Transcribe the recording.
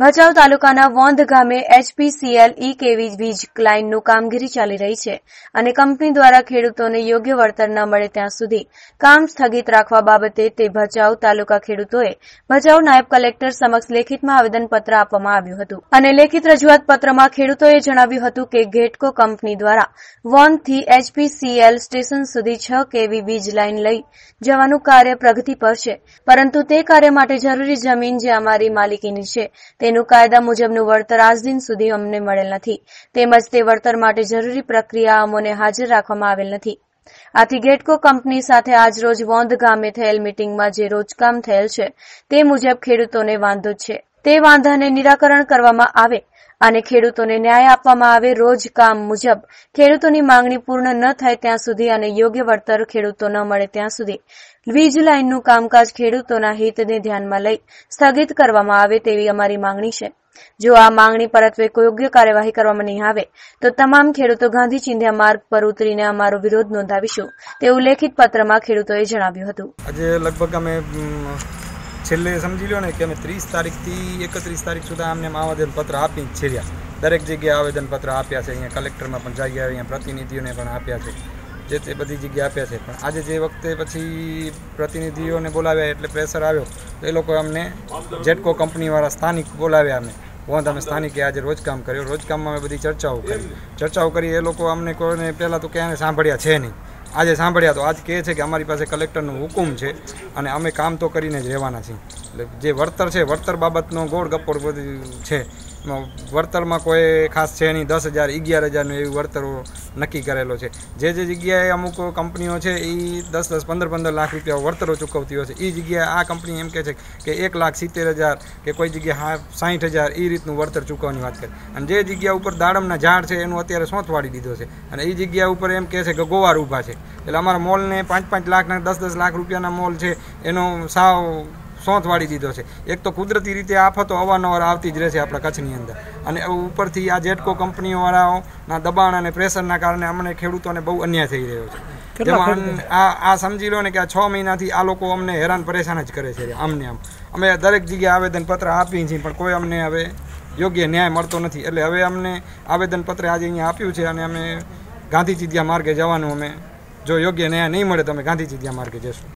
ભચાઉ તાલુકાના વોંધ ગામે HPCL કેવી વીજ લાઇનનું કામગીરી ચાલી રહી છે અને કંપની દ્વારા ખેડૂતોને યોગ્ય વળતર ન મળે ત્યાં સુધી કામ સ્થગિત રાખવા બાબતે તે ભચાઉ તાલુકા ખેડૂતોએ ભચાઉ નાયબ કલેક્ટર સમક્ષ લેખિતમાં આવેદનપત્ર આપવામાં આવ્યું હતું અને લેખિત રજૂઆત પત્રમાં ખેડૂતોએ જણાવ્યું હતું કે ગેટકો કંપની દ્વારા વોંધથી HPCL સ્ટેશન સુધી 6 કેવી વીજ લાઇન લઈ જવાનું કાર્ય પ્રગતિ પર છે, પરંતુ તે કાર્ય માટે જરૂરી જમીન જે અમારી માલિકીની છે તેનું કાયદા મુજબનું વળતર આજ દિન સુધી અમને મળેલ નથી, તેમજ તે વળતર માટે જરૂરી પ્રક્રિયા અમોને હાજર રાખવામાં આવેલ નથી. આથી ગેટકો કંપની સાથે આજરોજ વોંધ ગામે થયેલ મીટિંગમાં જે રોજકામ થયેલ છે તે મુજબ ખેડૂતોને વાંધો છે, તે વાંધાને નિરાકરણ કરવામાં આવે અને ખેડૂતોને ન્યાય આપવામાં આવે. રોજ કામ મુજબ ખેડૂતોની માંગણી પૂર્ણ ન થાય ત્યાં સુધી અને યોગ્ય વળતર ખેડૂતો ન મળે ત્યાં સુધી વીજ લાઇનનું કામકાજ ખેડૂતોના હિતને ધ્યાનમાં લઈ સ્થગિત કરવામાં આવે તેવી અમારી માંગણી છે. જો આ માંગણી પરત્વે યોગ્ય કાર્યવાહી કરવામાં નહીં આવે તો તમામ ખેડૂતો ગાંધી ચિંધ્યા માર્ગ પર ઉતરીને અમારો વિરોધ નોંધાવીશું તેવું લેખિત પત્રમાં ખેડૂતોએ જણાવ્યું હતું. આજે લગભગ અમે છેલ્લે સમજી લો ને કે અમે 30 તારીખથી 31 તારીખ સુધી અમને આવેદનપત્ર આપી જ છે. દરેક જગ્યાએ આવેદનપત્ર આપ્યા છે. અહીંયા કલેક્ટરમાં પણ જગ્યાએ અહીંયા પ્રતિનિધિઓને પણ આપ્યા છે, જે તે બધી જગ્યાએ આપ્યા છે. પણ આજે જે વખતે પછી પ્રતિનિધિઓને બોલાવ્યા એટલે પ્રેશર આવ્યો તો એ લોકો અમને જેટકો કંપનીવાળા સ્થાનિક બોલાવ્યા. અમે સ્થાનિકે આજે રોજકામ કર્યો. રોજકામમાં અમે બધી ચર્ચાઓ કરી. એ લોકો અમને કોઈને પહેલાં તો ક્યાંય સાંભળ્યા છે નહીં. આજે સાંભળ્યા તો આજ કહે છે કે અમારી પાસે કલેક્ટરનો હુકુમ છે અને અમે કામ તો કરીને જ રહેવાના છીએ. એટલે જે વળતર છે, વળતર બાબતનો ગોળ ગપ્પોળ બધું છે. વળતરમાં કોઈ ખાસ છે નહીં. 10,000 11,000નું એવી વળતરો નક્કી કરેલો છે. જે જગ્યાએ અમુક કંપનીઓ છે એ 10-10 15-15 લાખ રૂપિયા વળતરો ચૂકવતી હોય છે, એ જગ્યાએ આ કંપની એમ કહે છે કે 1,70,000 કે કોઈ જગ્યાએ 60,000 એ રીતનું વળતર ચૂકવવાની વાત કરે. અને જે જગ્યા ઉપર દાડમના ઝાડ છે એનું અત્યારે સોંથ વાળી દીધો છે અને એ જગ્યા ઉપર એમ કહે છે કે ગોવાર ઊભા છે. એટલે અમારા મોલને 5-5 લાખના 10-10 લાખ રૂપિયાના મોલ છે એનો સાવ સોંથ વાળી દીધો છે. એક તો કુદરતી રીતે આફતો અવારનવાર આવતી જ રહે છે આપણા કચ્છની અંદર, અને ઉપરથી આ જેટકો કંપનીઓવાળાઓના દબાણ અને પ્રેશરના કારણે અમને ખેડૂતોને બહુ અન્યાય થઈ રહ્યો છે. જેમાં આ સમજી લો ને કે આ 6 મહિનાથી આ લોકો અમને હેરાન પરેશાન જ કરે છે. અમે દરેક જગ્યાએ આવેદનપત્ર આપીએ છીએ પણ કોઈ અમને હવે યોગ્ય ન્યાય મળતો નથી. એટલે હવે અમને આવેદનપત્ર આજે અહીંયા આપ્યું છે અને અમે ગાંધી ચિંધ્યા માર્ગે જવાનું. અમે જો યોગ્ય ન્યાય નહીં મળે તો અમે ગાંધી ચિંધ્યા માર્ગે જઈશું.